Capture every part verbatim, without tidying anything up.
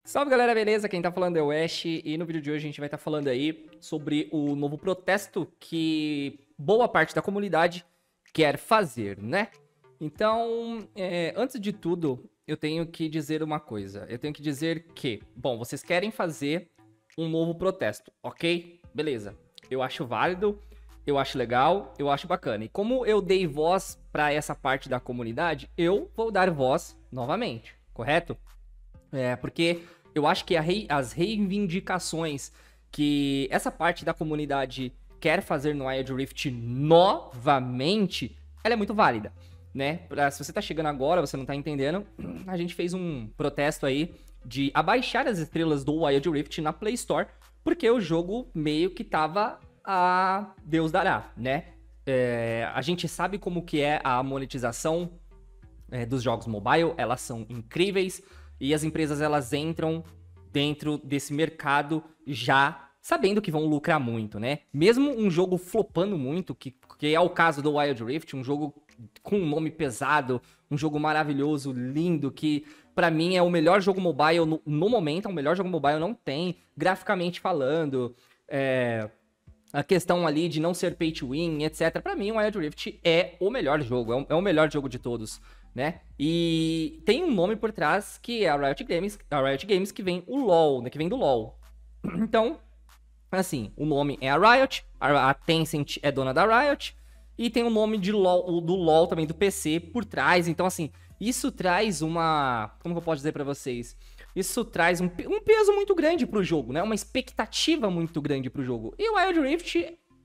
Salve galera, beleza? Quem tá falando é o Ash e no vídeo de hoje a gente vai estar falando aí sobre o novo protesto que boa parte da comunidade quer fazer, né? Então, é, antes de tudo, eu tenho que dizer uma coisa. Eu tenho que dizer que, bom, vocês querem fazer um novo protesto, ok? Beleza. Eu acho válido, eu acho legal, eu acho bacana. E como eu dei voz pra essa parte da comunidade, eu vou dar voz novamente, correto? É, porque eu acho que a rei, as reivindicações que essa parte da comunidade quer fazer no Wild Rift novamente, ela é muito válida, né? Pra, se você tá chegando agora, você não tá entendendo, a gente fez um protesto aí de abaixar as estrelas do Wild Rift na Play Store, porque o jogo meio que tava a Deus dará, né? É, a gente sabe como que é a monetização é, dos jogos mobile, elas são incríveis, e as empresas, elas entram dentro desse mercado já sabendo que vão lucrar muito, né? Mesmo um jogo flopando muito, que, que é o caso do Wild Rift, um jogo com um nome pesado, um jogo maravilhoso, lindo, que pra mim é o melhor jogo mobile no, no momento, é o melhor jogo mobile, não tem, graficamente falando, é, a questão ali de não ser pay to win, etcétera. Pra mim, o Wild Rift é o melhor jogo, é o, é o melhor jogo de todos, né? E tem um nome por trás que é a Riot Games, a Riot Games que vem o LoL, né? Que vem do LoL. Então, assim, o nome é a Riot, a Tencent é dona da Riot, e tem o nome de LoL, do LoL também, do P C, por trás. Então, assim, isso traz uma... Como que eu posso dizer pra vocês? Isso traz um, um peso muito grande pro jogo, né? Uma expectativa muito grande pro jogo. E o Wild Rift,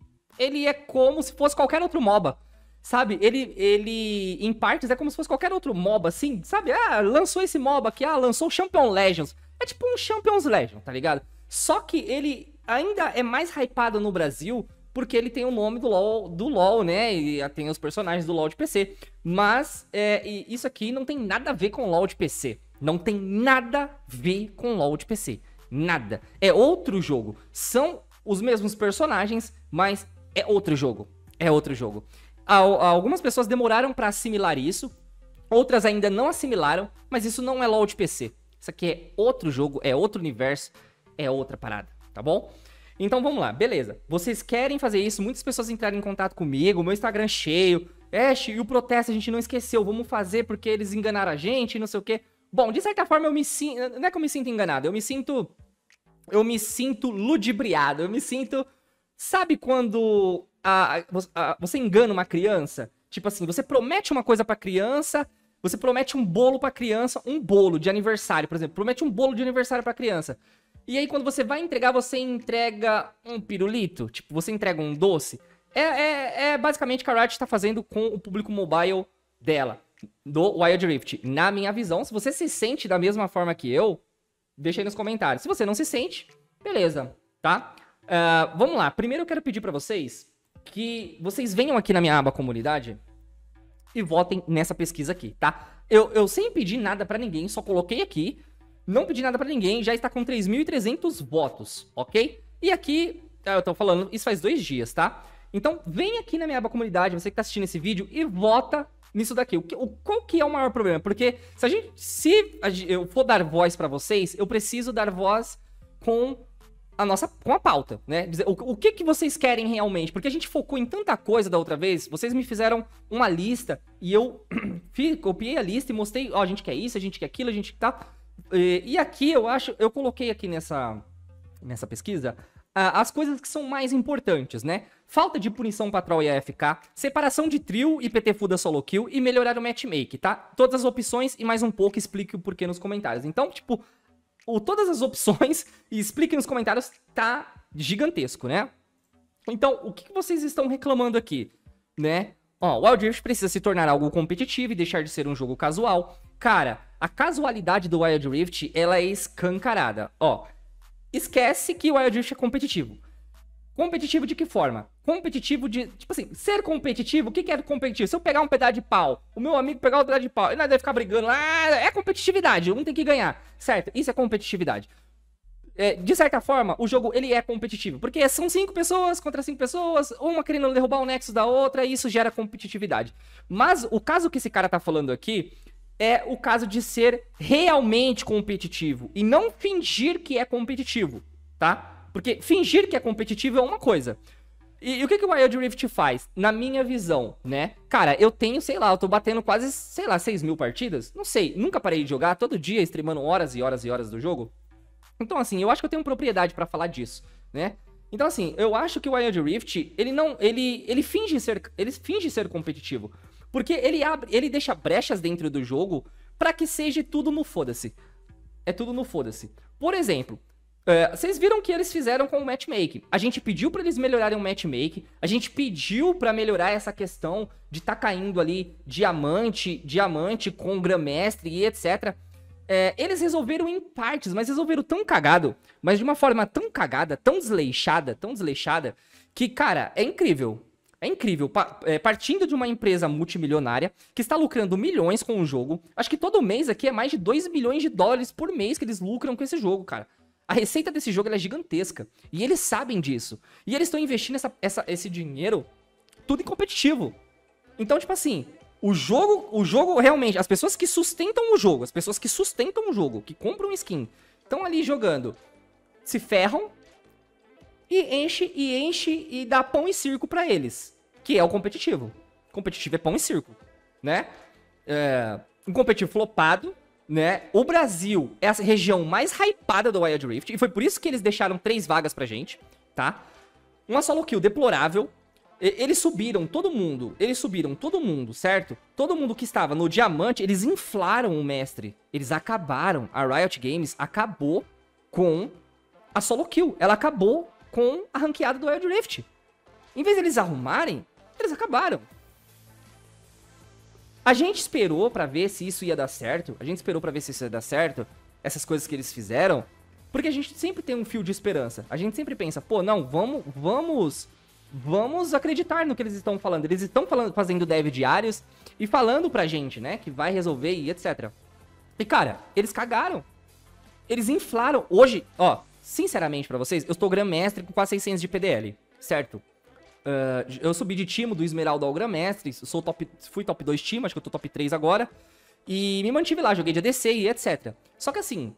ele é como se fosse qualquer outro MOBA. Sabe, ele, ele, em partes, é como se fosse qualquer outro MOBA, assim, sabe? Ah, lançou esse MOBA aqui, ah, lançou o Champion Legends. É tipo um Champions Legends, tá ligado? Só que ele ainda é mais hypado no Brasil, porque ele tem o nome do LoL, do LoL, né? E tem os personagens do LoL de P C. Mas, é, isso aqui não tem nada a ver com o LoL de P C. Não tem nada a ver com o LoL de P C. Nada. É outro jogo. São os mesmos personagens, mas é outro jogo. É outro jogo. Algumas pessoas demoraram pra assimilar isso, outras ainda não assimilaram, mas isso não é LoL de P C. Isso aqui é outro jogo, é outro universo, é outra parada, tá bom? Então vamos lá, beleza. Vocês querem fazer isso, muitas pessoas entraram em contato comigo, meu Instagram cheio. Ash, e o protesto a gente não esqueceu, vamos fazer porque eles enganaram a gente, não sei o quê. Bom, de certa forma eu me sinto, não é que eu me sinto enganado, eu me sinto, eu me sinto ludibriado, eu me sinto, sabe quando... A, a, você engana uma criança, tipo assim, você promete uma coisa pra criança, você promete um bolo pra criança, um bolo de aniversário, por exemplo, promete um bolo de aniversário pra criança, e aí quando você vai entregar, você entrega um pirulito, tipo, você entrega um doce, é, é, é basicamente o que a Riot tá fazendo com o público mobile dela, do Wild Rift. Na minha visão, se você se sente da mesma forma que eu, deixa aí nos comentários. Se você não se sente, beleza, tá? Uh, vamos lá, primeiro eu quero pedir pra vocês que vocês venham aqui na minha aba comunidade e votem nessa pesquisa aqui, tá? Eu, eu sem pedir nada pra ninguém, só coloquei aqui, não pedi nada pra ninguém, já está com três mil e trezentos votos, ok? E aqui, eu tô falando, isso faz dois dias, tá? Então, vem aqui na minha aba comunidade, você que tá assistindo esse vídeo, e vota nisso daqui. O que, o, qual que é o maior problema? Porque se, a gente, se a, eu for dar voz pra vocês, eu preciso dar voz com... a nossa, com a pauta, né? Dizer, o, o que que vocês querem realmente? Porque a gente focou em tanta coisa da outra vez, vocês me fizeram uma lista e eu fiz, copiei a lista e mostrei, ó, a gente quer isso, a gente quer aquilo, a gente tá... E, e aqui eu acho, eu coloquei aqui nessa, nessa pesquisa uh, as coisas que são mais importantes, né? Falta de punição pra troll e A F K, separação de trio e P T Fuda solo kill e melhorar o matchmake, tá? Todas as opções e mais um pouco, explique o porquê nos comentários. Então, tipo... O, todas as opções, e expliquem nos comentários, tá gigantesco, né? Então, o que, que vocês estão reclamando aqui, né? Ó, o Wild Rift precisa se tornar algo competitivo e deixar de ser um jogo casual. Cara, a casualidade do Wild Rift, ela é escancarada. Ó, esquece que o Wild Rift é competitivo. Competitivo de que forma? Competitivo de... Tipo assim, ser competitivo, o que que é competitivo? Se eu pegar um pedaço de pau, o meu amigo pegar um pedaço de pau, ele não deve ficar brigando lá, ah, é competitividade, um tem que ganhar, certo? Isso é competitividade. É, de certa forma, o jogo, ele é competitivo, porque são cinco pessoas contra cinco pessoas, uma querendo derrubar o Nexus da outra, e isso gera competitividade. Mas o caso que esse cara tá falando aqui é o caso de ser realmente competitivo e não fingir que é competitivo, tá? Porque fingir que é competitivo é uma coisa. E, e o que, que o Wild Rift faz? Na minha visão, né? Cara, eu tenho, sei lá, eu tô batendo quase, sei lá, seis mil partidas. Não sei, nunca parei de jogar, todo dia streamando horas e horas e horas do jogo. Então, assim, eu acho que eu tenho propriedade pra falar disso, né? Então, assim, eu acho que o Wild Rift, ele não, ele, ele finge ser, ele finge ser competitivo. Porque ele abre, ele deixa brechas dentro do jogo pra que seja tudo no foda-se. É tudo no foda-se. Por exemplo, uh, vocês viram que eles fizeram com o matchmaking. A gente pediu pra eles melhorarem o matchmaking. A gente pediu pra melhorar essa questão de tá caindo ali diamante, diamante com grã-mestre e etcétera. É, eles resolveram em partes, mas resolveram tão cagado, mas de uma forma tão cagada, tão desleixada, tão desleixada, que, cara, é incrível. É incrível, pa é, partindo de uma empresa multimilionária que está lucrando milhões com o jogo. Acho que todo mês aqui é mais de dois milhões de dólares por mês que eles lucram com esse jogo, cara. A receita desse jogo ela é gigantesca. E eles sabem disso. E eles estão investindo essa, essa, esse dinheiro tudo em competitivo. Então, tipo assim, o jogo, o jogo realmente, as pessoas que sustentam o jogo, as pessoas que sustentam o jogo, que compram skin, estão ali jogando, se ferram. E enche, e enche, e dá pão e circo pra eles. Que é o competitivo. Competitivo é pão e circo, né? É, um competitivo flopado, né? O Brasil é a região mais hypada do Wild Rift. E foi por isso que eles deixaram três vagas pra gente, tá? Uma solo kill deplorável. E, eles subiram todo mundo. Eles subiram todo mundo, certo? Todo mundo que estava no diamante, eles inflaram o mestre. Eles acabaram. A Riot Games acabou com a solo kill. Ela acabou com a ranqueada do Wild Rift. Em vez de eles arrumarem, eles acabaram. A gente esperou pra ver se isso ia dar certo. A gente esperou pra ver se isso ia dar certo. Essas coisas que eles fizeram. Porque a gente sempre tem um fio de esperança. A gente sempre pensa, pô, não, vamos, vamos, vamos acreditar no que eles estão falando. Eles estão falando, fazendo dev diários e falando pra gente, né, que vai resolver e etcétera. E, cara, eles cagaram. Eles inflaram. Hoje, ó, sinceramente pra vocês, eu estou grã-mestre com quase seiscentos de P D L, certo? Uh, eu subi de timo do Esmeralda ao grã-mestre, sou top, fui top dois timo, acho que eu tô top três agora. E me mantive lá, joguei de A D C e etcétera. Só que assim,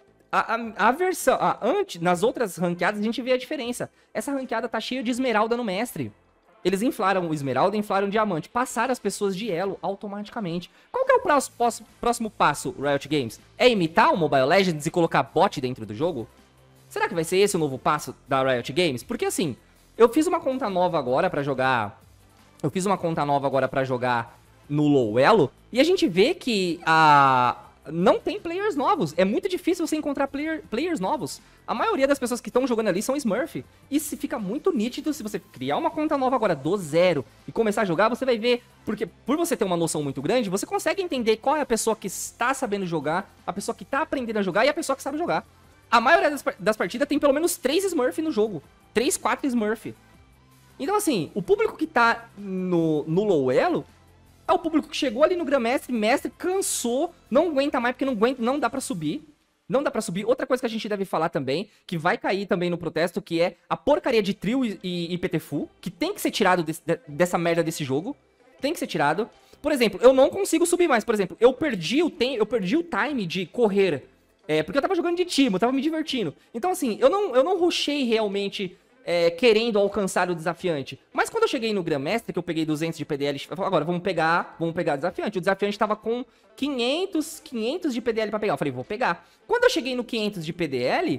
a, a, a versão, a, antes, nas outras ranqueadas a gente vê a diferença. Essa ranqueada tá cheia de Esmeralda no mestre. Eles inflaram o Esmeralda e inflaram o Diamante. Passaram as pessoas de elo automaticamente. Qual que é o próximo, próximo passo, Riot Games? É imitar o Mobile Legends e colocar bot dentro do jogo? Será que vai ser esse o novo passo da Riot Games? Porque assim, eu fiz uma conta nova agora pra jogar... Eu fiz uma conta nova agora pra jogar no low elo. E a gente vê que a... não tem players novos. É muito difícil você encontrar player, players novos. A maioria das pessoas que estão jogando ali são Smurf. E se fica muito nítido se você criar uma conta nova agora do zero e começar a jogar, você vai ver... Porque por você ter uma noção muito grande, você consegue entender qual é a pessoa que está sabendo jogar, a pessoa que está aprendendo a jogar e a pessoa que sabe jogar. A maioria das, das partidas tem pelo menos três Smurf no jogo. três, quatro Smurf. Então assim, o público que tá no, no low elo é o público que chegou ali no grã-mestre, mestre, cansou, não aguenta mais porque não aguenta, não dá pra subir. Não dá pra subir. Outra coisa que a gente deve falar também, que vai cair também no protesto, que é a porcaria de trio e, e, e P T F U, que tem que ser tirado desse, dessa merda desse jogo. Tem que ser tirado. Por exemplo, eu não consigo subir mais. Por exemplo, eu perdi o, tem, eu perdi o time de correr. É, porque eu tava jogando de time, eu tava me divertindo. Então assim, eu não, eu não rushei realmente é, querendo alcançar o desafiante. Mas quando eu cheguei no grã-mestre, que eu peguei duzentos de P D L, eu falei, agora vamos pegar, vamos pegar o desafiante. O desafiante tava com quinhentos, quinhentos de P D L pra pegar. Eu falei, vou pegar. Quando eu cheguei no quinhentos de P D L,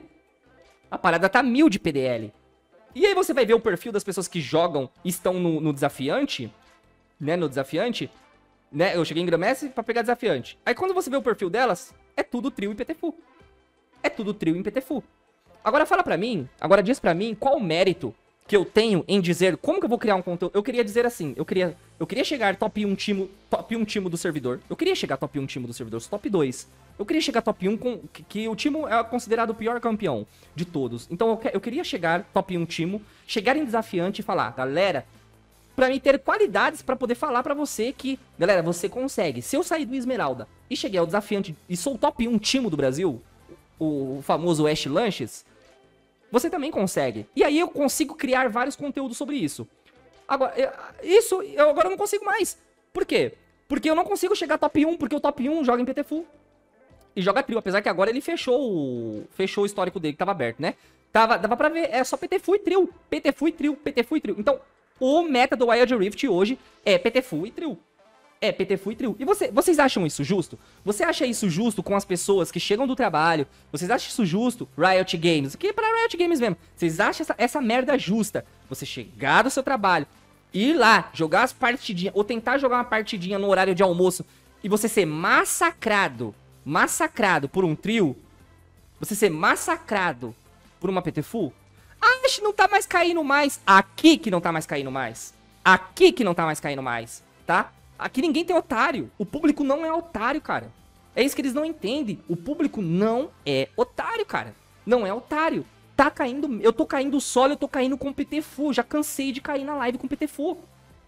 a parada tá mil de P D L. E aí você vai ver o perfil das pessoas que jogam e estão no, no desafiante, né, no desafiante, né, eu cheguei em grã-mestre pra pegar desafiante. Aí quando você vê o perfil delas, é tudo trio e P T F U. É tudo trio e P T F U. Agora fala pra mim, agora diz pra mim qual o mérito que eu tenho em dizer como que eu vou criar um conteúdo. Eu queria dizer assim, eu queria, eu queria chegar top um time, top um time do servidor. Eu queria chegar top um time do servidor, top dois. Eu queria chegar top um com que, que o time é considerado o pior campeão de todos. Então eu, que, eu queria chegar top um time, chegar em desafiante e falar, galera, pra mim ter qualidades pra poder falar pra você que, galera, você consegue. Se eu sair do Esmeralda e cheguei ao desafiante e sou o top um time do Brasil, o famoso Ash Lanches, você também consegue. E aí eu consigo criar vários conteúdos sobre isso. Agora, isso eu agora não consigo mais. Por quê? Porque eu não consigo chegar top um, porque o top um joga em P T Full. E joga trio, apesar que agora ele fechou o, fechou o histórico dele, que tava aberto, né? Tava, dava pra ver, é só P T Full e trio. P T Full e trio, P T Full e trio. Então, o meta do Wild Rift hoje é P T Full e trio. É P T Full e trio. E você, vocês acham isso justo? Você acha isso justo com as pessoas que chegam do trabalho? Vocês acham isso justo? Riot Games, que é pra Riot Games mesmo. Vocês acham essa, essa merda justa? Você chegar do seu trabalho, ir lá, jogar as partidinhas, ou tentar jogar uma partidinha no horário de almoço, e você ser massacrado, massacrado por um trio? Você ser massacrado por uma P T Full? Acho que não tá mais caindo mais. Aqui que não tá mais caindo mais. Aqui que não tá mais caindo mais, tá? Aqui ninguém tem otário. O público não é otário, cara. É isso que eles não entendem. O público não é otário, cara. Não é otário. Tá caindo... Eu tô caindo solo, eu tô caindo com P T Full. Já cansei de cair na live com P T Full.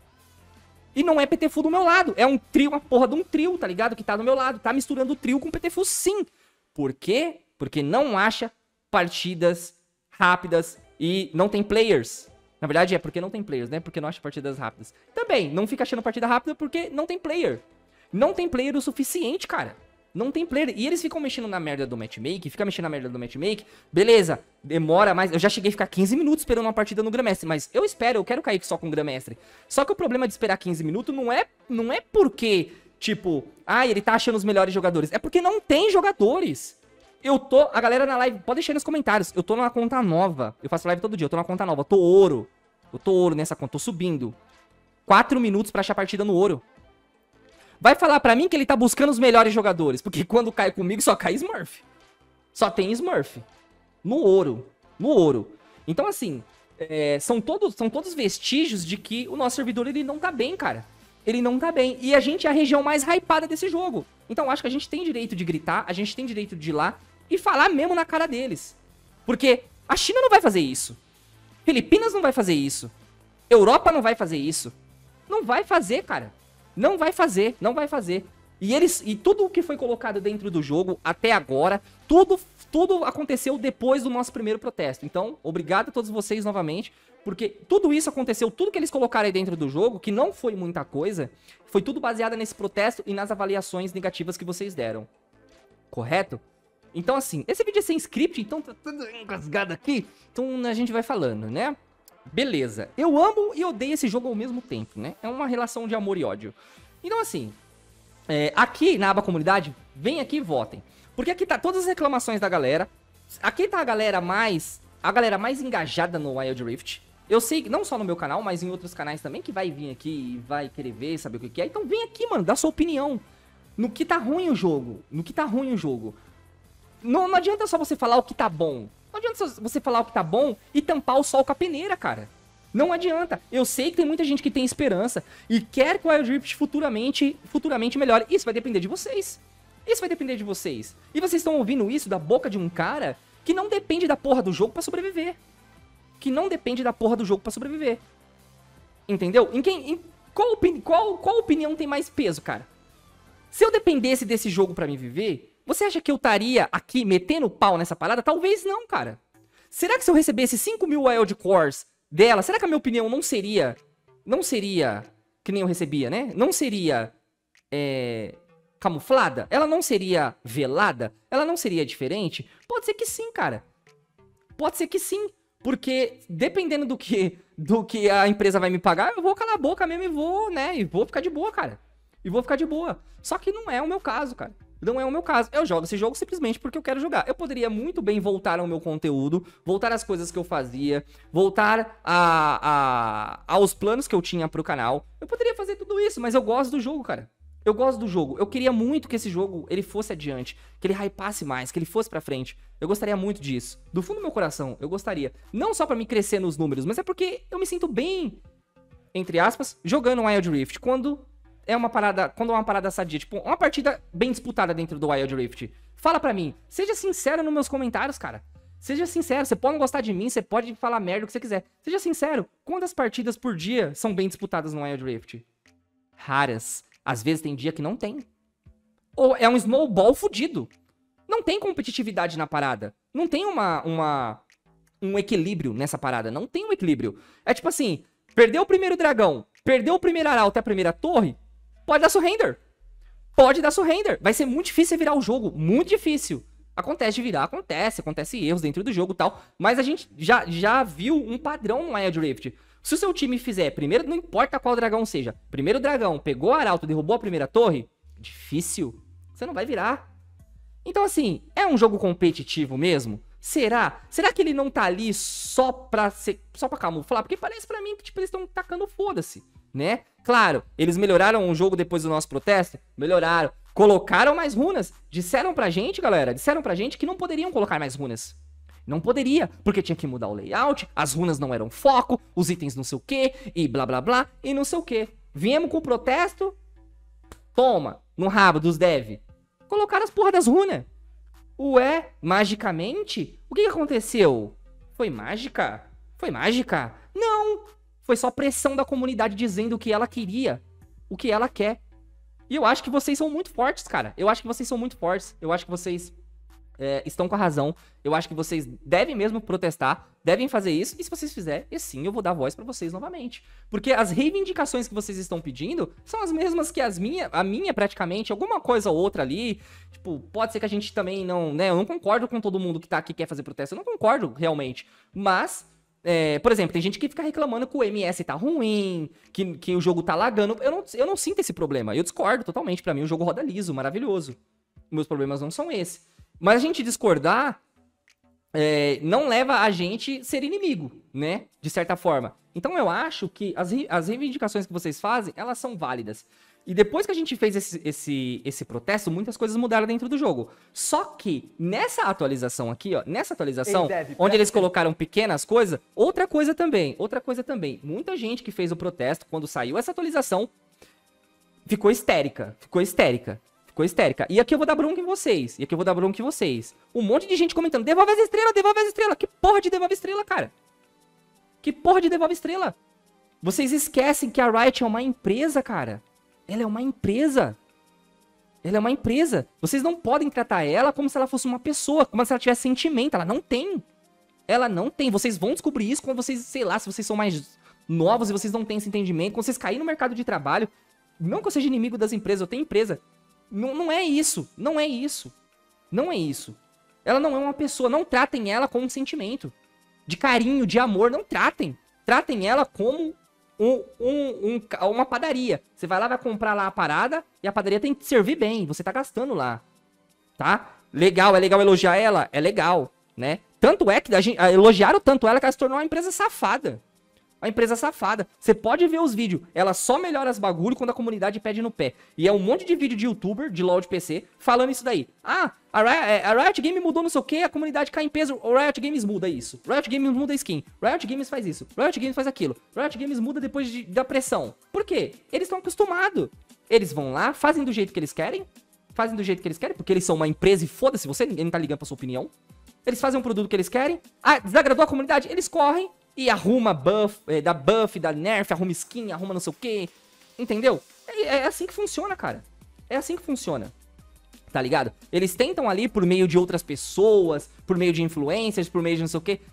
E não é P T Full do meu lado. É um trio, uma porra de um trio, tá ligado? Que tá do meu lado. Tá misturando o trio com P T Full, sim. Por quê? Porque não acha partidas rápidas e não tem players. Na verdade é porque não tem players, né? Porque não acha partidas rápidas. Também, não fica achando partida rápida porque não tem player. Não tem player o suficiente, cara. Não tem player. E eles ficam mexendo na merda do matchmake, fica mexendo na merda do matchmake. Beleza, demora mais. Eu já cheguei a ficar quinze minutos esperando uma partida no Grandmestre, mas eu espero, eu quero cair só com o Grandmestre. Só que o problema de esperar quinze minutos não é, não é porque, tipo, ah, ele tá achando os melhores jogadores. É porque não tem jogadores. Eu tô, a galera na live, pode deixar aí nos comentários. Eu tô numa conta nova. Eu faço live todo dia, eu tô numa conta nova. Eu tô ouro. Eu tô ouro nessa conta, tô subindo. quatro minutos pra achar partida no ouro. Vai falar pra mim que ele tá buscando os melhores jogadores. Porque quando cai comigo só cai Smurf. Só tem Smurf. No ouro. No ouro. Então assim, é, são, todos, são todos vestígios de que o nosso servidor ele não tá bem, cara. Ele não tá bem. E a gente é a região mais hypada desse jogo. Então acho que a gente tem direito de gritar, a gente tem direito de ir lá e falar mesmo na cara deles. Porque a China não vai fazer isso. Filipinas não vai fazer isso. Europa não vai fazer isso. Não vai fazer, cara. Não vai fazer, não vai fazer. E eles e tudo o que foi colocado dentro do jogo até agora, tudo, tudo aconteceu depois do nosso primeiro protesto. Então, obrigado a todos vocês novamente, porque tudo isso aconteceu, tudo que eles colocaram aí dentro do jogo, que não foi muita coisa, foi tudo baseado nesse protesto e nas avaliações negativas que vocês deram. Correto? Então, assim, esse vídeo é sem script, então tá tudo engasgado aqui. Então a gente vai falando, né? Beleza. Eu amo e odeio esse jogo ao mesmo tempo, né? É uma relação de amor e ódio. Então, assim, é, aqui na aba comunidade, vem aqui e votem. Porque aqui tá todas as reclamações da galera. Aqui tá a galera mais... A galera mais engajada no Wild Rift. Eu sei que não só no meu canal, mas em outros canais também, que vai vir aqui e vai querer ver, saber o que que é. Então vem aqui, mano, dá sua opinião. No que tá ruim o jogo. No que tá ruim o jogo. Não, não adianta só você falar o que tá bom. Não adianta só você falar o que tá bom e tampar o sol com a peneira, cara. Não adianta. Eu sei que tem muita gente que tem esperança e quer que o Wild Rift futuramente, futuramente melhore. Isso vai depender de vocês. Isso vai depender de vocês. E vocês estão ouvindo isso da boca de um cara que não depende da porra do jogo pra sobreviver. Que não depende da porra do jogo pra sobreviver. Entendeu? Em quem, em qual, opini qual, qual opinião tem mais peso, cara? Se eu dependesse desse jogo pra me viver... Você acha que eu estaria aqui metendo pau nessa parada? Talvez não, cara. Será que se eu recebesse cinco mil Wild Cores dela, será que a minha opinião não seria... Não seria... Que nem eu recebia, né? Não seria... É, camuflada? Ela não seria velada? Ela não seria diferente? Pode ser que sim, cara. Pode ser que sim. Porque dependendo do que, do que a empresa vai me pagar, eu vou calar a boca mesmo e vou, né? E vou ficar de boa, cara. E vou ficar de boa. Só que não é o meu caso, cara. Não é o meu caso. Eu jogo esse jogo simplesmente porque eu quero jogar. Eu poderia muito bem voltar ao meu conteúdo, voltar às coisas que eu fazia, voltar a, a, aos planos que eu tinha pro canal. Eu poderia fazer tudo isso, mas eu gosto do jogo, cara. Eu gosto do jogo. Eu queria muito que esse jogo ele fosse adiante, que ele hypasse mais, que ele fosse pra frente. Eu gostaria muito disso. Do fundo do meu coração, eu gostaria. Não só pra me crescer nos números, mas é porque eu me sinto bem, entre aspas, jogando Wild Rift. Quando... É uma parada, quando é uma parada sadia, tipo, uma partida bem disputada dentro do Wild Rift. Fala pra mim, seja sincero nos meus comentários, cara. Seja sincero, você pode não gostar de mim, você pode falar merda o que você quiser. Seja sincero, quantas partidas por dia são bem disputadas no Wild Rift? Raras. Às vezes tem dia que não tem. Ou é um snowball fudido. Não tem competitividade na parada. Não tem uma, uma, um equilíbrio nessa parada. Não tem um equilíbrio. É tipo assim, perdeu o primeiro dragão, perdeu o primeiro arauto e a primeira torre... pode dar surrender. Pode dar surrender. Vai ser muito difícil você virar o jogo. Muito difícil. Acontece de virar, acontece. Acontece erros dentro do jogo e tal. Mas a gente já, já viu um padrão no Wild Rift. Se o seu time fizer, primeiro, não importa qual dragão seja. Primeiro dragão, pegou o arauto, derrubou a primeira torre. Difícil. Você não vai virar. Então, assim, é um jogo competitivo mesmo? Será? Será que ele não tá ali só pra, ser, só pra camuflar? Porque parece pra mim que tipo, eles estão tacando foda-se, né? Claro, eles melhoraram o jogo depois do nosso protesto? Melhoraram. Colocaram mais runas. Disseram pra gente, galera, disseram pra gente que não poderiam colocar mais runas. Não poderia, porque tinha que mudar o layout, as runas não eram foco, os itens não sei o que, e blá blá blá, e não sei o que. Viemos com o protesto, toma, no rabo dos dev. Colocaram as porra das runas. Ué, magicamente? O que, que aconteceu? Foi mágica? Foi mágica? Não! Foi só pressão da comunidade dizendo o que ela queria. O que ela quer. E eu acho que vocês são muito fortes, cara. Eu acho que vocês são muito fortes. Eu acho que vocês é, estão com a razão. Eu acho que vocês devem mesmo protestar. Devem fazer isso. E se vocês fizerem, sim, eu vou dar voz pra vocês novamente. Porque as reivindicações que vocês estão pedindo são as mesmas que as minhas. A minha, praticamente. Alguma coisa ou outra ali. Tipo, pode ser que a gente também não... né? Eu não concordo com todo mundo que tá aqui quer fazer protesto. Eu não concordo, realmente. Mas... É, por exemplo, tem gente que fica reclamando que o M S tá ruim, que, que o jogo tá lagando. Eu não, eu não sinto esse problema. Eu discordo totalmente. Pra mim, o jogo roda liso, maravilhoso. Meus problemas não são esses. Mas a gente discordar é, não leva a gente ser inimigo, né? De certa forma. Então eu acho que as, as reivindicações que vocês fazem, elas são válidas. E depois que a gente fez esse, esse, esse protesto, muitas coisas mudaram dentro do jogo. Só que nessa atualização aqui, ó, nessa atualização, deve, onde eles colocaram pequenas coisas, outra coisa também, outra coisa também. Muita gente que fez o protesto, quando saiu essa atualização, ficou histérica, ficou histérica, ficou histérica. E aqui eu vou dar bronca em vocês, e aqui eu vou dar bronca em vocês. Um monte de gente comentando, devolve as estrelas, devolve as estrelas. Que porra de devolve estrela, cara? Que porra de devolve estrela? Vocês esquecem que a Riot é uma empresa, cara. Ela é uma empresa. Ela é uma empresa. Vocês não podem tratar ela como se ela fosse uma pessoa, como se ela tivesse sentimento. Ela não tem. Ela não tem. Vocês vão descobrir isso quando vocês, sei lá, se vocês são mais novos e vocês não têm esse entendimento. Quando vocês caírem no mercado de trabalho. Não que eu seja inimigo das empresas, eu tenho empresa. Não, não é isso. Não é isso. Não é isso. Ela não é uma pessoa. Não tratem ela com um sentimento. De carinho, de amor. Não tratem. Tratem ela como... Um, um, um, uma padaria. Você vai lá, vai comprar lá a parada e a padaria tem que servir bem. Você tá gastando lá. Tá? Legal, é legal elogiar ela? É legal, né? Tanto é que a gente, elogiaram tanto ela que ela se tornou uma empresa safada. Uma empresa safada. Você pode ver os vídeos. Ela só melhora as bagulho quando a comunidade pede no pé. E é um monte de vídeo de youtuber, de LoL de P C, falando isso daí. Ah, a Riot, a Riot Games mudou não sei o que, a comunidade cai em peso. O Riot Games muda isso. Riot Games muda a skin. Riot Games faz isso. Riot Games faz aquilo. Riot Games muda depois de, da pressão. Por quê? Eles estão acostumados. Eles vão lá, fazem do jeito que eles querem. Fazem do jeito que eles querem, porque eles são uma empresa e foda-se você, ninguém tá ligando pra sua opinião. Eles fazem um produto que eles querem. Ah, desagradou a comunidade? Eles correm. E arruma buff, é, dá buff, dá nerf, arruma skin, arruma não sei o que. Entendeu? É, é assim que funciona, cara. É assim que funciona. Tá ligado? Eles tentam ali, por meio de outras pessoas, por meio de influencers, por meio de não sei o que,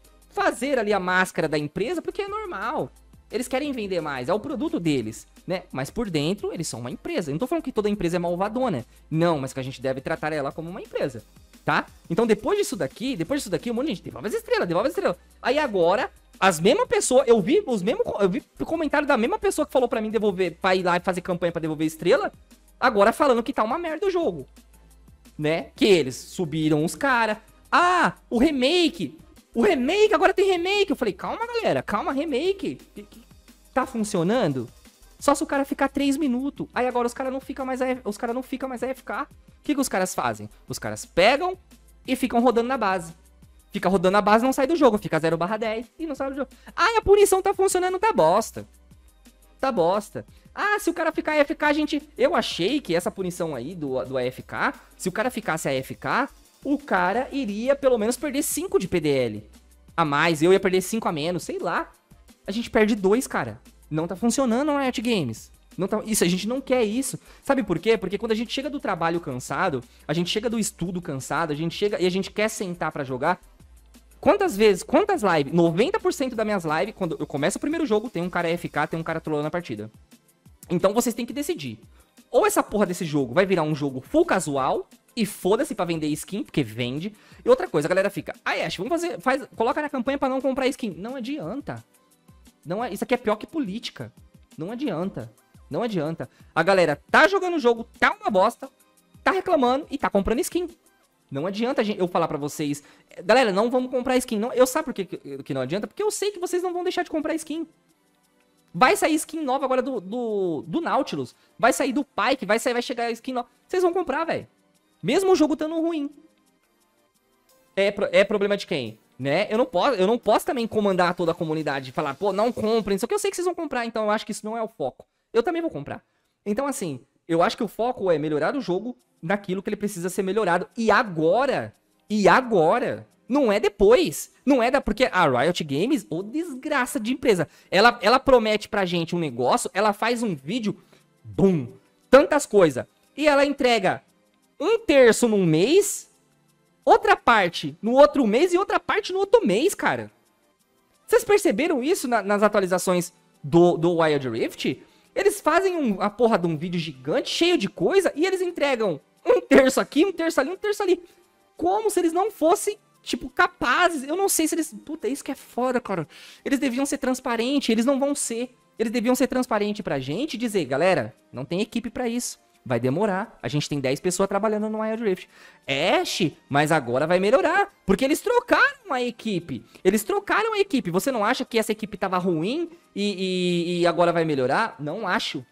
fazer ali a máscara da empresa, porque é normal. Eles querem vender mais, é o produto deles, né? Mas por dentro, eles são uma empresa. Eu não tô falando que toda empresa é malvadona. Não, mas que a gente deve tratar ela como uma empresa. Tá? Então depois disso daqui, depois disso daqui, um monte de gente devolve as estrelas, devolve as estrelas. Aí agora, as mesmas pessoas, eu vi os mesmos, eu vi o comentário da mesma pessoa que falou pra mim devolver, pra ir lá e fazer campanha pra devolver estrela, agora falando que tá uma merda o jogo. Né? Que eles subiram os caras. Ah, o remake. O remake, agora tem remake. Eu falei, calma galera, calma, remake. Tá funcionando? Só se o cara ficar três minutos. Aí agora os caras não ficam mais, os cara não fica mais A F K. O que, que os caras fazem? Os caras pegam e ficam rodando na base. Fica rodando na base e não sai do jogo. Fica zero barra dez e não sai do jogo. Ah, a punição tá funcionando, tá bosta. Tá bosta. Ah, se o cara ficar A F K, a gente... Eu achei que essa punição aí do, do A F K, se o cara ficasse A F K, o cara iria pelo menos perder cinco de P D L. A mais, eu ia perder cinco a menos, sei lá. A gente perde dois, cara. Não tá funcionando o Riot Games. Não tá... Isso, a gente não quer isso. Sabe por quê? Porque quando a gente chega do trabalho cansado, a gente chega do estudo cansado, a gente chega e a gente quer sentar pra jogar. Quantas vezes, quantas lives? noventa por cento das minhas lives, quando eu começo o primeiro jogo, tem um cara A F K, tem um cara trollando a partida. Então vocês têm que decidir. Ou essa porra desse jogo vai virar um jogo full casual e foda-se pra vender skin, porque vende. E outra coisa, a galera fica, ah, Ash, vamos fazer, faz, coloca na campanha pra não comprar skin. Não adianta. Não é, isso aqui é pior que política. Não adianta. Não adianta. A galera tá jogando o jogo, tá uma bosta, tá reclamando e tá comprando skin. Não adianta eu falar pra vocês, galera, não vamos comprar skin. Não, eu sei por que, que não adianta, porque eu sei que vocês não vão deixar de comprar skin. Vai sair skin nova agora do, do, do Nautilus. Vai sair do Pyke, vai sair, vai chegar skin nova. Vocês vão comprar, velho. Mesmo o jogo estando ruim. É, é problema de quem? Né? Eu não posso, eu não posso também comandar toda a comunidade e falar, pô, não comprem. Só que eu sei que vocês vão comprar, então eu acho que isso não é o foco. Eu também vou comprar. Então, assim, eu acho que o foco é melhorar o jogo naquilo que ele precisa ser melhorado. E agora, e agora, não é depois. Não é da... Porque a Riot Games, ô desgraça de empresa, ela, ela promete pra gente um negócio, ela faz um vídeo, bum, tantas coisas. E ela entrega um terço num mês, outra parte no outro mês e outra parte no outro mês, cara. Vocês perceberam isso na, nas atualizações do, do Wild Rift? Eles fazem um, a porra de um vídeo gigante, cheio de coisa, e eles entregam um terço aqui, um terço ali, um terço ali. Como se eles não fossem, tipo, capazes. Eu não sei se eles... Puta, isso que é foda, cara. Eles deviam ser transparentes, eles não vão ser. Eles deviam ser transparentes pra gente e dizer, galera, não tem equipe pra isso. Vai demorar. A gente tem dez pessoas trabalhando no Wild Rift. Ash, mas agora vai melhorar. Porque eles trocaram a equipe. Eles trocaram a equipe. Você não acha que essa equipe tava ruim e, e, e agora vai melhorar? Não acho.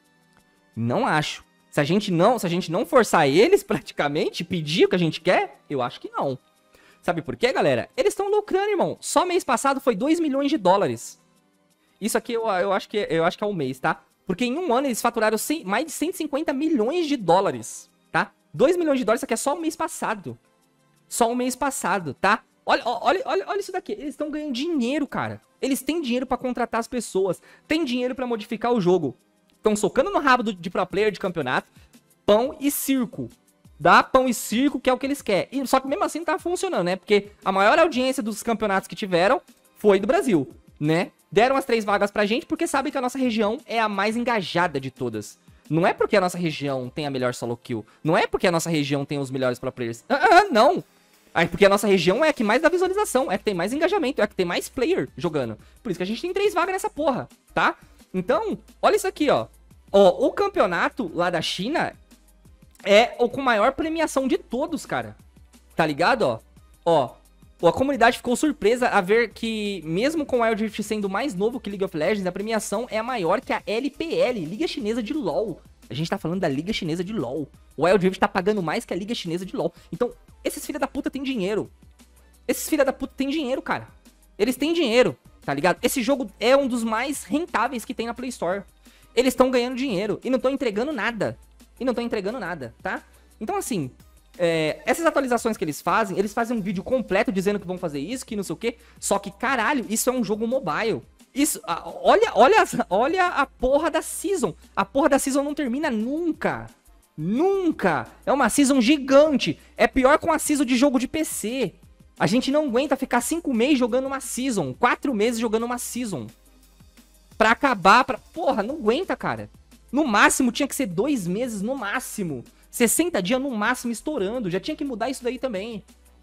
Não acho. Se a gente não, se a gente não forçar eles, praticamente, pedir o que a gente quer, eu acho que não. Sabe por quê, galera? Eles estão lucrando, irmão. Só mês passado foi dois milhões de dólares. Isso aqui eu, eu, acho, que, eu acho que é um mês, tá? Porque em um ano eles faturaram cem, mais de cento e cinquenta milhões de dólares, tá? dois milhões de dólares, isso aqui é só o mês passado. Só o mês passado, tá? Olha, olha, olha, olha isso daqui. Eles estão ganhando dinheiro, cara. Eles têm dinheiro pra contratar as pessoas. Tem dinheiro pra modificar o jogo. Estão socando no rabo do, de pro player de campeonato. Pão e circo. Dá pão e circo, que é o que eles querem. E, só que mesmo assim não tá funcionando, né? Porque a maior audiência dos campeonatos que tiveram foi do Brasil, né? Deram as três vagas pra gente porque sabem que a nossa região é a mais engajada de todas. Não é porque a nossa região tem a melhor solo kill. Não é porque a nossa região tem os melhores pro players. Ah, ah, não. É porque a nossa região é a que mais dá visualização, é a que tem mais engajamento, é a que tem mais player jogando. Por isso que a gente tem três vagas nessa porra, tá? Então, olha isso aqui, ó. Ó, o campeonato lá da China é o com maior premiação de todos, cara. Tá ligado, ó? Ó, a comunidade ficou surpresa a ver que, mesmo com o Wild Rift sendo mais novo que League of Legends, a premiação é maior que a L P L, Liga Chinesa de LoL. A gente tá falando da Liga Chinesa de LoL. O Wild Rift tá pagando mais que a Liga Chinesa de LoL. Então, esses filha da puta têm dinheiro. Esses filha da puta têm dinheiro, cara. Eles têm dinheiro, tá ligado? Esse jogo é um dos mais rentáveis que tem na Play Store. Eles estão ganhando dinheiro e não estão entregando nada. E não estão entregando nada, tá? Então, assim, é, essas atualizações que eles fazem, eles fazem um vídeo completo dizendo que vão fazer isso, que não sei o quê. Só que, caralho, isso é um jogo mobile. Isso, a, olha, olha, olha a porra da season. A porra da season não termina nunca. Nunca. É uma season gigante. É pior que uma season de jogo de P C. A gente não aguenta ficar cinco meses jogando uma season. Quatro meses jogando uma season. Pra acabar, pra... Porra, não aguenta, cara. No máximo, tinha que ser dois meses, no máximo. sessenta dias, no máximo, estourando. Já tinha que mudar isso daí também.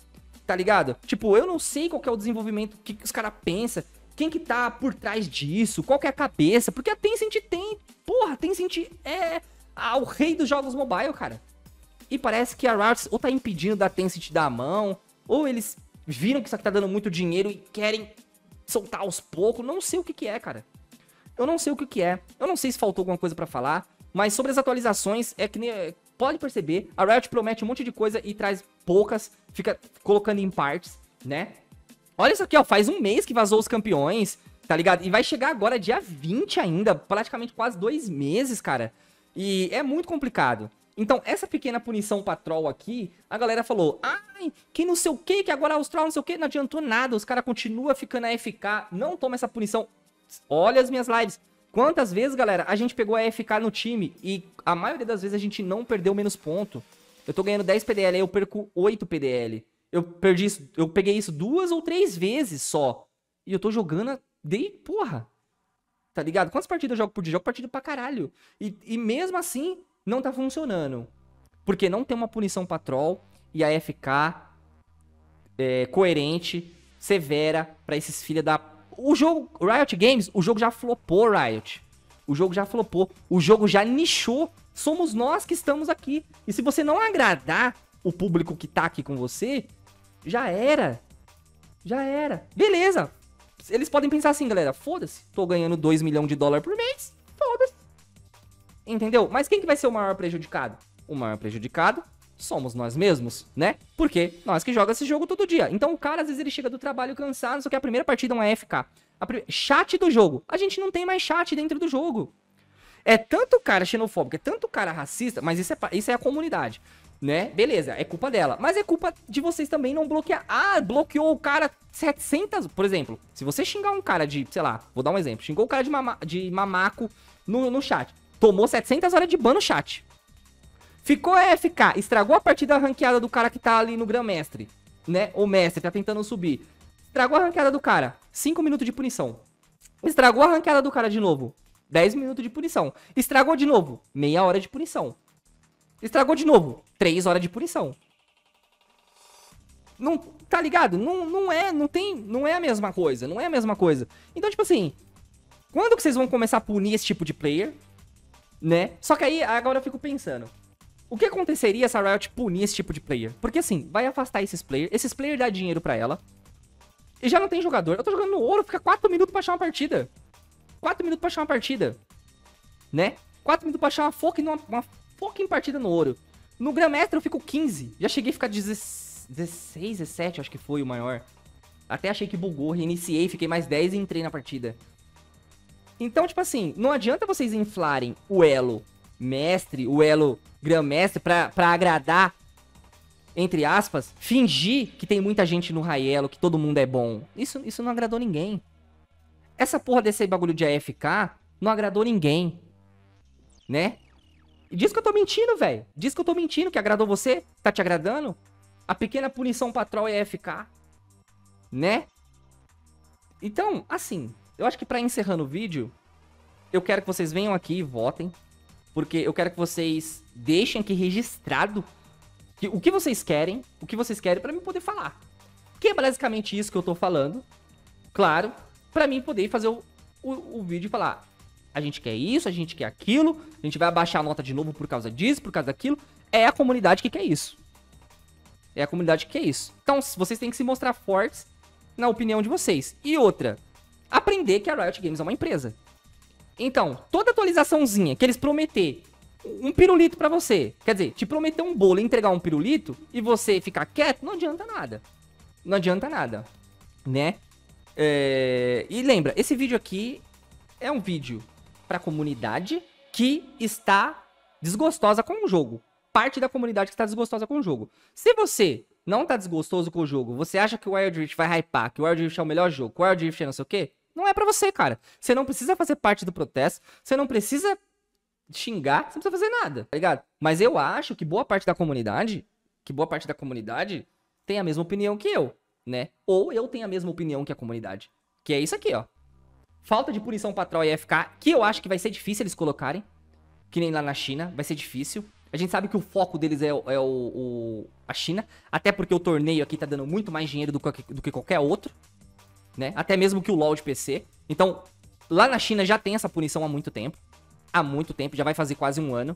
Tá ligado? Tipo, eu não sei qual que é o desenvolvimento, o que, que os caras pensam. Quem que tá por trás disso? Qual que é a cabeça? Porque a Tencent tem... Porra, a Tencent é ah, o rei dos jogos mobile, cara. E parece que a Riot ou tá impedindo da Tencent dar a mão, ou eles viram que isso aqui tá dando muito dinheiro e querem soltar aos poucos. Não sei o que que é, cara. Eu não sei o que que é. Eu não sei se faltou alguma coisa pra falar. Mas sobre as atualizações, é que nem... Pode perceber, a Riot promete um monte de coisa e traz poucas. Fica colocando em partes, né? Olha isso aqui, ó. Faz um mês que vazou os campeões, tá ligado? E vai chegar agora dia vinte ainda. Praticamente quase dois meses, cara. E é muito complicado. Então, essa pequena punição pra troll aqui, a galera falou, ai, que não sei o que, que agora os trolls não sei o que, não adiantou nada. Os caras continuam ficando A F K. Não toma essa punição. Olha as minhas lives. Quantas vezes, galera, a gente pegou a F K no time e a maioria das vezes a gente não perdeu menos ponto. Eu tô ganhando dez P D L, aí eu perco oito P D L. Eu perdi isso, eu peguei isso duas ou três vezes só. E eu tô jogando de... Porra. tá ligado? Quantas partidas eu jogo por dia? Eu jogo partida pra caralho. E, e mesmo assim, não tá funcionando. Porque não tem uma punição pra troll e a F K é, coerente, severa pra esses filha da... O jogo, Riot Games, o jogo já flopou, Riot. O jogo já flopou. O jogo já nichou. Somos nós que estamos aqui. E se você não agradar o público que tá aqui com você, já era. Já era. Beleza. Eles podem pensar assim, galera. Foda-se. Tô ganhando dois milhões de dólares por mês. Foda-se. Entendeu? Mas quem que vai ser o maior prejudicado? O maior prejudicado somos nós mesmos, né? Porque nós que jogamos esse jogo todo dia. Então o cara, às vezes, ele chega do trabalho cansado, só que a primeira partida é uma A F K. A prim... Chat do jogo. A gente não tem mais chat dentro do jogo. É tanto cara xenofóbico, é tanto cara racista, mas isso é, isso é a comunidade, né? Beleza, é culpa dela. Mas é culpa de vocês também não bloquear. Ah, bloqueou o cara setecentas... Por exemplo, se você xingar um cara de, sei lá, vou dar um exemplo. Xingou o cara de, mama... de mamaco no, no chat. Tomou setecentas horas de ban no chat. Ficou A F K, estragou a partida ranqueada do cara que tá ali no Grã-Mestre, né? O mestre tá tentando subir. Estragou a ranqueada do cara, cinco minutos de punição. Estragou a ranqueada do cara de novo, dez minutos de punição. Estragou de novo, meia hora de punição. Estragou de novo, três horas de punição. Não, tá ligado? Não, não é, não tem, não é a mesma coisa, não é a mesma coisa. Então, tipo assim, quando que vocês vão começar a punir esse tipo de player, né? Só que aí, agora eu fico pensando, o que aconteceria se a Riot punir esse tipo de player? Porque assim, vai afastar esses players, esses players dá dinheiro pra ela, e já não tem jogador. Eu tô jogando no ouro, fica quatro minutos pra achar uma partida. quatro minutos pra achar uma partida, né? quatro minutos pra achar uma fucking, uma, uma fucking partida no ouro. No Grã-Mestre eu fico quinze, já cheguei a ficar dezesseis, dezessete, acho que foi o maior. Até achei que bugou, reiniciei, fiquei mais dez e entrei na partida. Então, tipo assim, não adianta vocês inflarem o elo mestre, o elo Grã-Mestre pra, pra agradar, entre aspas, fingir que tem muita gente no high elo, que todo mundo é bom. Isso, isso não agradou ninguém. Essa porra desse bagulho de A F K não agradou ninguém, né? E diz que eu tô mentindo, velho. Diz que eu tô mentindo, que agradou você, tá te agradando? A pequena punição pra troll é A F K, né? Então, assim, eu acho que pra encerrando o vídeo, eu quero que vocês venham aqui e votem. Porque eu quero que vocês deixem aqui registrado que, o que vocês querem, o que vocês querem pra mim poder falar. Que é basicamente isso que eu tô falando. Claro, pra mim poder fazer o, o, o vídeo e falar, a gente quer isso, a gente quer aquilo, a gente vai abaixar a nota de novo por causa disso, por causa daquilo. É a comunidade que quer isso. É a comunidade que quer isso. Então, vocês têm que se mostrar fortes na opinião de vocês. E outra, aprender que a Riot Games é uma empresa. Então, toda atualizaçãozinha que eles prometer um pirulito pra você, quer dizer, te prometer um bolo e entregar um pirulito e você ficar quieto, não adianta nada. Não adianta nada, né? É... E lembra, esse vídeo aqui é um vídeo pra comunidade que está desgostosa com o jogo. Parte da comunidade que está desgostosa com o jogo. Se você não tá desgostoso com o jogo, você acha que o Wild Rift vai hypar, que o Wild Rift é o melhor jogo, que o Wild Rift é não sei o quê, não é pra você, cara. Você não precisa fazer parte do protesto, você não precisa xingar, você não precisa fazer nada, tá ligado? Mas eu acho que boa parte da comunidade, que boa parte da comunidade tem a mesma opinião que eu, né? Ou eu tenho a mesma opinião que a comunidade. Que é isso aqui, ó. Falta de punição pra troll e F K, que eu acho que vai ser difícil eles colocarem, que nem lá na China, vai ser difícil. A gente sabe que o foco deles é, é o, o, a China, até porque o torneio aqui tá dando muito mais dinheiro do que, do que qualquer outro. Né? Até mesmo que o LoL de P C. Então, lá na China já tem essa punição há muito tempo. Há muito tempo, já vai fazer quase um ano.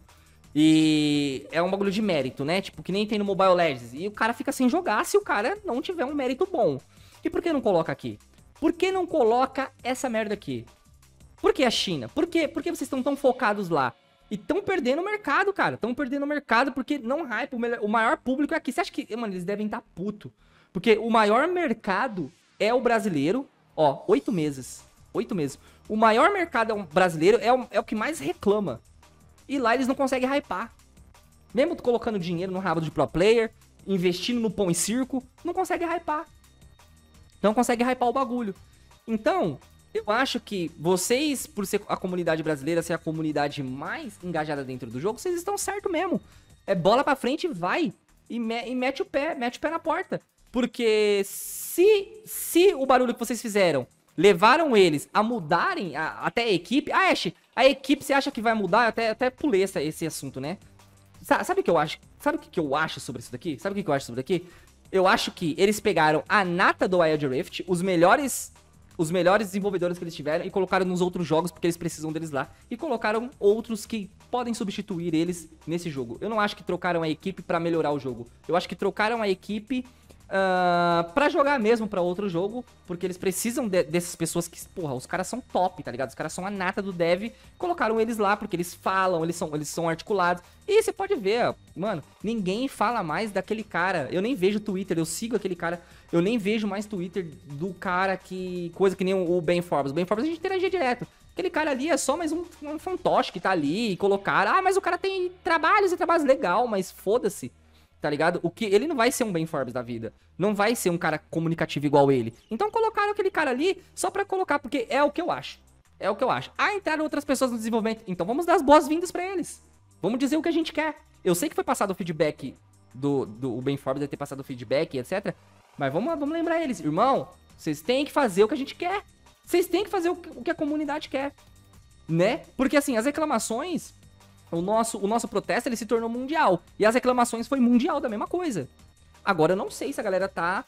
E é um bagulho de mérito, né? Tipo, que nem tem no Mobile Legends. E o cara fica sem jogar se o cara não tiver um mérito bom. E por que não coloca aqui? Por que não coloca essa merda aqui? Por que a China? Por que, por que vocês estão tão focados lá? E estão perdendo o mercado, cara. Estão perdendo o mercado porque não hype. O, melhor, o maior público é aqui. Você acha que... Mano, eles devem estar puto. Porque o maior mercado é o brasileiro. Ó, oito meses. Oito meses. O maior mercado brasileiro é o, é o que mais reclama. E lá eles não conseguem hypar. Mesmo colocando dinheiro no rabo de pro player, investindo no pão e circo, não consegue hypar. Não consegue hypar o bagulho. Então, eu acho que vocês, por ser a comunidade brasileira, ser a comunidade mais engajada dentro do jogo, vocês estão certo mesmo. É bola pra frente e vai. E, me, e mete o pé, mete o pé na porta. Porque se, se o barulho que vocês fizeram levaram eles a mudarem a, até a equipe. Ah, Ash, a equipe você acha que vai mudar? Eu até, até pulei essa, esse assunto, né? Sa sabe o que eu acho? Sabe o que, que eu acho sobre isso daqui? Sabe o que, que eu acho sobre isso daqui? Eu acho que eles pegaram a nata do Wild Rift, os melhores, os melhores desenvolvedores que eles tiveram e colocaram nos outros jogos porque eles precisam deles lá. E colocaram outros que podem substituir eles nesse jogo. Eu não acho que trocaram a equipe pra melhorar o jogo. Eu acho que trocaram a equipe uh, pra jogar mesmo pra outro jogo, porque eles precisam de, dessas pessoas que, porra, os caras são top, tá ligado? Os caras são a nata do dev, colocaram eles lá porque eles falam, eles são, eles são articulados. E você pode ver, mano, ninguém fala mais daquele cara. Eu nem vejo Twitter, eu sigo aquele cara. Eu nem vejo mais Twitter do cara que... Coisa que nem o Ben Forbes. O Ben Forbes a gente interagia direto. Aquele cara ali é só mais um, um fantoche que tá ali e colocaram. Ah, mas o cara tem trabalhos e trabalhos legal, mas foda-se. Tá ligado? O que, ele não vai ser um Ben Forbes da vida. Não vai ser um cara comunicativo igual ele. Então colocaram aquele cara ali só pra colocar, porque é o que eu acho. É o que eu acho. Ah, entraram outras pessoas no desenvolvimento. Então vamos dar as boas-vindas pra eles. Vamos dizer o que a gente quer. Eu sei que foi passado o feedback do, do o Ben Forbes, deve ter passado o feedback, etcétera. Mas vamos, vamos lembrar eles. Irmão, vocês têm que fazer o que a gente quer. Vocês têm que fazer o que, o que a comunidade quer. Né? Porque assim, as reclamações... O nosso, o nosso protesto, ele se tornou mundial. E as reclamações foi mundial da mesma coisa. Agora eu não sei se a galera tá...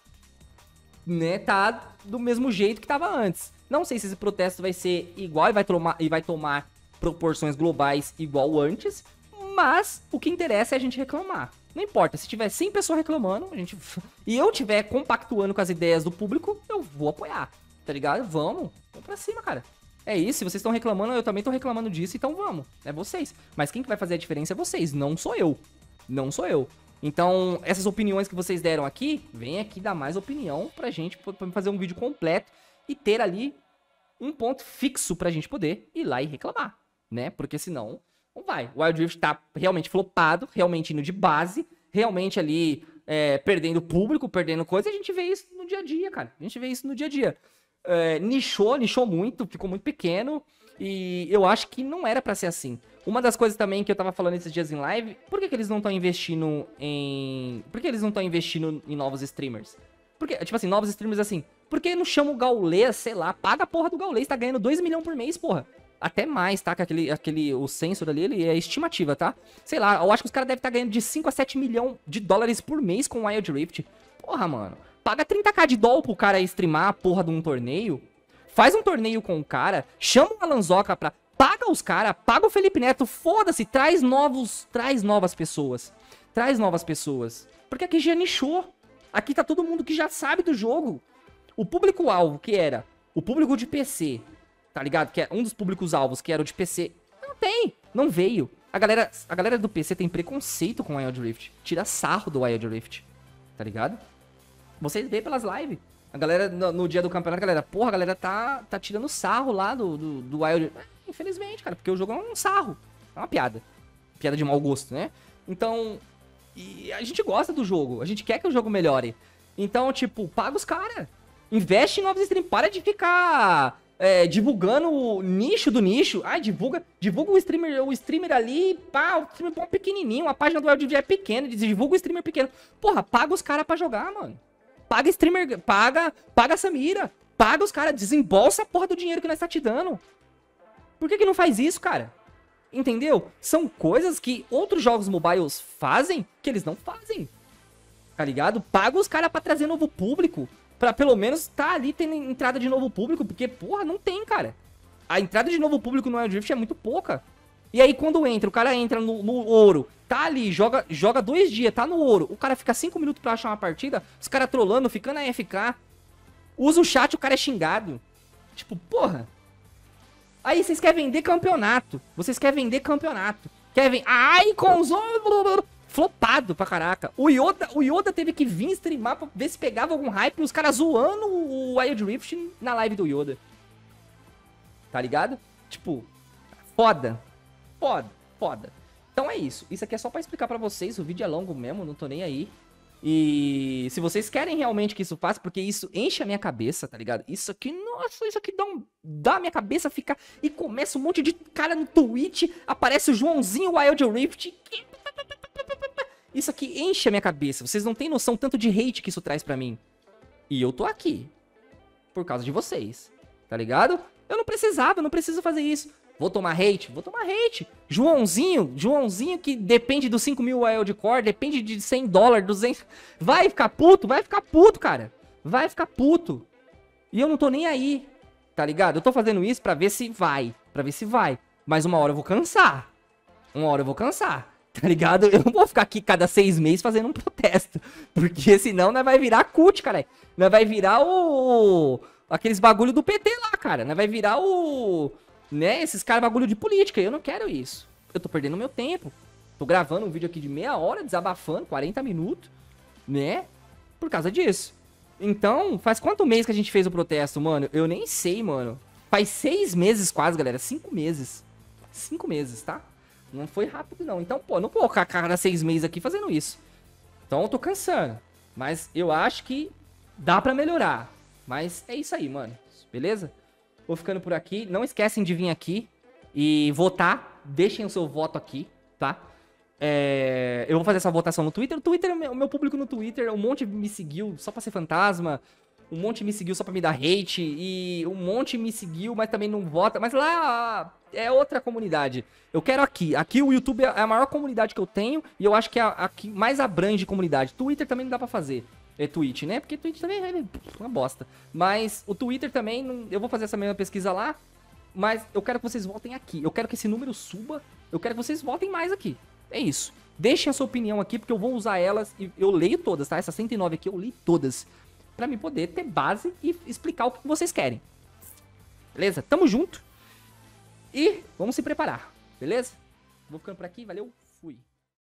Né, tá do mesmo jeito que tava antes. Não sei se esse protesto vai ser igual e vai tomar, e vai tomar proporções globais igual antes. Mas o que interessa é a gente reclamar. Não importa, se tiver cem pessoas reclamando, a gente... e eu tiver compactuando com as ideias do público, eu vou apoiar. Tá ligado? Vamos. Vamos pra cima, cara. É isso, se vocês estão reclamando, eu também tô reclamando disso, então vamos. É vocês. Mas quem que vai fazer a diferença é vocês, não sou eu. Não sou eu. Então, essas opiniões que vocês deram aqui, vem aqui dar mais opinião pra gente pra fazer um vídeo completo e ter ali um ponto fixo pra gente poder ir lá e reclamar, né? Porque senão, não vai. O Wild Rift tá realmente flopado, realmente indo de base, realmente ali é, perdendo público, perdendo coisa, e a gente vê isso no dia a dia, cara. A gente vê isso no dia a dia. É, nichou, nichou muito, ficou muito pequeno, e eu acho que não era pra ser assim. Uma das coisas também que eu tava falando esses dias em live, por que, que eles não estão investindo em... Por que eles não estão investindo em novos streamers? Porque, tipo assim, novos streamers assim, por que não chama o Gaules, sei lá, paga a porra do Gaules, tá ganhando dois milhões por mês, porra. Até mais, tá? Que aquele, aquele, o sensor ali, ele é estimativa, tá? Sei lá, eu acho que os caras devem estar ganhando de cinco a sete milhões de dólares por mês com o Wild Rift. Porra, mano. Paga trinta k de dólar pro cara streamar a porra de um torneio. Faz um torneio com o cara. Chama o Alanzoca pra... Paga os caras. Paga o Felipe Neto. Foda-se. Traz novos... Traz novas pessoas. Traz novas pessoas. Porque aqui já nichou. Aqui tá todo mundo que já sabe do jogo. O público-alvo que era o público de P C, tá ligado? Que é um dos públicos-alvos que era o de P C. Não tem. Não veio. A galera, a galera do P C tem preconceito com o Wild Rift. Tira sarro do Wild Rift. Tá ligado? Vocês veem pelas lives. A galera, no, no dia do campeonato, a galera, porra, a galera tá, tá tirando sarro lá do, do, do Wild. Infelizmente, cara, porque o jogo é um sarro. É uma piada. Piada de mau gosto, né? Então, e a gente gosta do jogo. A gente quer que o jogo melhore. Então, tipo, paga os caras. Investe em novos streams. Para de ficar é, divulgando o nicho do nicho. Ah, divulga, divulga o streamer, o streamer ali. Pá, o streamer bom pequenininho. A página do Wild é pequena. Divulga o streamer pequeno. Porra, paga os caras pra jogar, mano. Paga streamer, paga, paga a Samira, paga os caras, desembolsa a porra do dinheiro que nós tá te dando. Por que que não faz isso, cara? Entendeu? São coisas que outros jogos mobiles fazem que eles não fazem. Tá ligado? Paga os caras pra trazer novo público, pra pelo menos tá ali tendo entrada de novo público, porque, porra, não tem, cara. A entrada de novo público no Wild Rift é muito pouca. E aí quando entra, o cara entra no, no ouro, tá ali, joga, joga dois dias, tá no ouro, o cara fica cinco minutos pra achar uma partida, os caras trolando, ficando a F K, usa o chat, o cara é xingado. Tipo, porra. Aí vocês querem vender campeonato, vocês querem vender campeonato. Querem, ai, Icons, flopado pra caraca. O Yoda, o Yoda teve que vir streamar pra ver se pegava algum hype, e os caras zoando o Wild Rift na live do Yoda. Tá ligado? Tipo, foda. Foda, foda. Então é isso. Isso aqui é só pra explicar pra vocês. O vídeo é longo mesmo, não tô nem aí. E se vocês querem realmente que isso faça, porque isso enche a minha cabeça, tá ligado? Isso aqui, nossa, isso aqui dá, um, dá a minha cabeça ficar... E começa um monte de cara no Twitch, aparece o Joãozinho Wild Rift. Isso aqui enche a minha cabeça. Vocês não têm noção tanto de hate que isso traz pra mim. E eu tô aqui por causa de vocês. tá ligado? Eu não precisava, eu não preciso fazer isso. Vou tomar hate? Vou tomar hate. Joãozinho, Joãozinho que depende dos cinco mil A E L de core, depende de cem dólares, duzentos... Vai ficar puto? Vai ficar puto, cara. Vai ficar puto. E eu não tô nem aí, tá ligado? Eu tô fazendo isso pra ver se vai, pra ver se vai. Mas uma hora eu vou cansar. Uma hora eu vou cansar, tá ligado? Eu não vou ficar aqui cada seis meses fazendo um protesto. Porque senão nós vai virar cult, cara. Nós vai virar o... Aqueles bagulho do P T lá, cara. Nós vai virar o... Né? Esses caras bagulho de política. Eu não quero isso. Eu tô perdendo meu tempo. Tô gravando um vídeo aqui de meia hora, desabafando, quarenta minutos. Né? Por causa disso. Então, faz quanto mês que a gente fez o protesto, mano? Eu nem sei, mano. Faz seis meses quase, galera. Cinco meses. Cinco meses, tá? Não foi rápido, não. Então, pô, não vou colocar cada seis meses aqui fazendo isso. Então, eu tô cansando. Mas eu acho que dá pra melhorar. Mas é isso aí, mano. Beleza? Vou ficando por aqui. Não esquecem de vir aqui e votar. Deixem o seu voto aqui, tá? É... Eu vou fazer essa votação no Twitter. O Twitter, o meu público no Twitter, um monte me seguiu só pra ser fantasma. Um monte me seguiu só pra me dar hate. E um monte me seguiu, mas também não vota. Mas lá é outra comunidade. Eu quero aqui. Aqui o YouTube é a maior comunidade que eu tenho. E eu acho que é a que mais abrange comunidade. Twitter também não dá pra fazer. É Twitch, né? Porque Twitch também é uma bosta. Mas o Twitter também, não... eu vou fazer essa mesma pesquisa lá. Mas eu quero que vocês votem aqui. Eu quero que esse número suba. Eu quero que vocês votem mais aqui. É isso. Deixem a sua opinião aqui, porque eu vou usar elas. E eu leio todas, tá? Essas cento e nove aqui eu li todas. Pra mim poder ter base e explicar o que vocês querem. Beleza? Tamo junto. E vamos se preparar. Beleza? Vou ficando por aqui. Valeu. Fui.